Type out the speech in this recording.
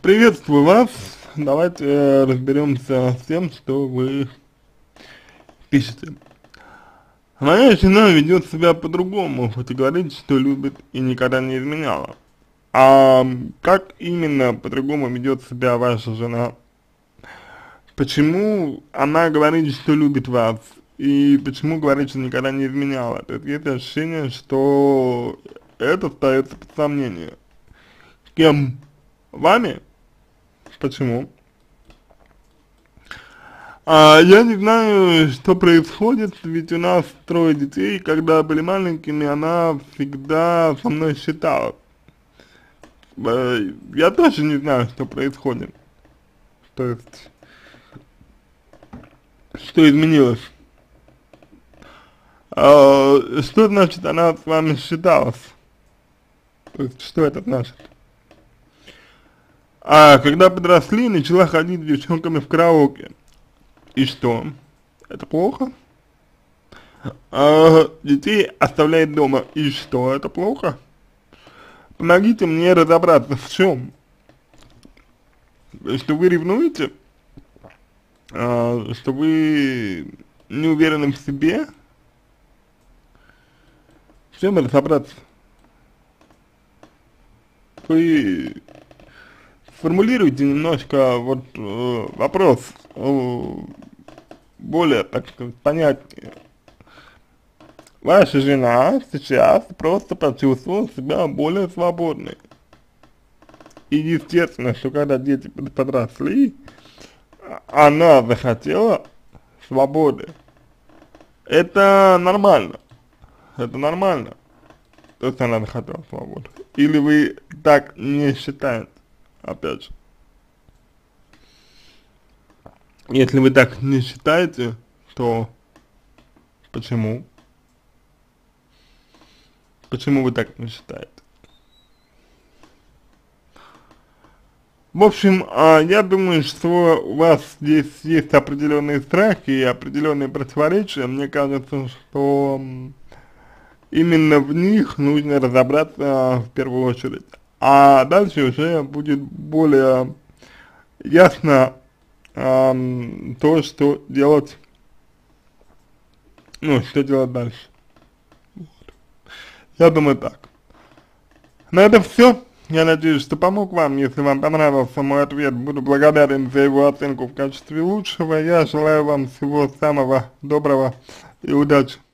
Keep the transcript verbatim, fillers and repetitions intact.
Приветствую вас. Давайте э, разберемся с тем, что вы пишете. Моя жена ведет себя по-другому, хоть и говорит, что любит и никогда не изменяла. А как именно по-другому ведет себя ваша жена? Почему она говорит, что любит вас? И почему говорит, что никогда не изменяла? То есть есть ощущение, что это ставится под сомнение. Кем? Вами? Почему? А, я не знаю, что происходит, ведь у нас трое детей, когда были маленькими, она всегда со мной считала. Э, Я тоже не знаю, что происходит. То есть, что изменилось. А, что значит она с вами считалась? То есть, что это значит? А когда подросли, начала ходить с девчонками в караоке. И что? Это плохо? А, детей оставляет дома. И что? Это плохо? Помогите мне разобраться, в чем? Что вы ревнуете? А, что вы не уверены в себе? В чем разобраться? Вы сформулируйте немножко вот э, вопрос э, более, так сказать, понятнее. Ваша жена сейчас просто почувствовала себя более свободной. И естественно, что когда дети подросли, она захотела свободы. Это нормально. Это нормально. То есть она захотела свободы. Или вы так не считаете? Опять же. Если вы так не считаете, то почему? Почему вы так не считаете? В общем, а, я думаю, что у вас здесь есть определенные страхи и определенные противоречия. Мне кажется, что именно в них нужно разобраться в первую очередь. А дальше уже будет более ясно эм, то, что делать, ну, что делать дальше. Я думаю так. На этом все. Я надеюсь, что помог вам. Если вам понравился мой ответ, буду благодарен за его оценку в качестве лучшего. Я желаю вам всего самого доброго и удачи.